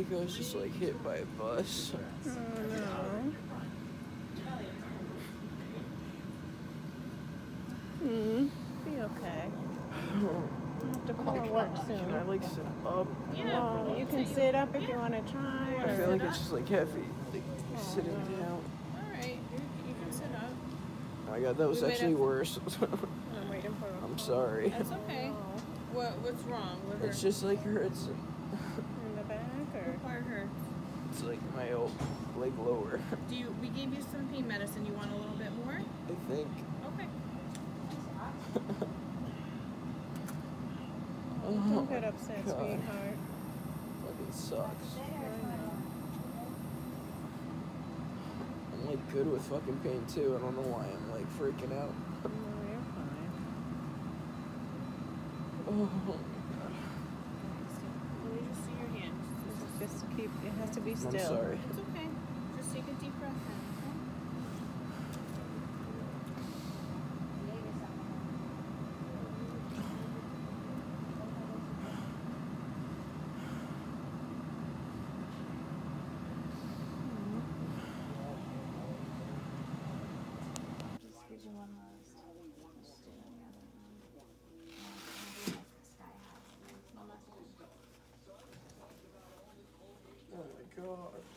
think I was just like hit by a bus. Oh no. Be okay. I'll have to call work soon. Can I like sit up? Well, you can sit up if you want to try. I feel like it's just like heavy. Like sitting down. Alright, you can sit up. Oh my god, that was actually worse. I'm waiting for a I'm sorry. That's okay. What's wrong with her? It's just like hurts. in the back or What part hurts? It's like my leg lower. We gave you some pain medicine. You want a little bit more? I think. Okay. don't get upset, God. sweetheart. Fucking sucks. I'm like good with fucking pain too. I don't know why I'm like freaking out. No, you're fine. Oh. Let me just see your hand. Just keep. It has to be still. I'm sorry. It's okay. Just take a deep breath in. Oh my god.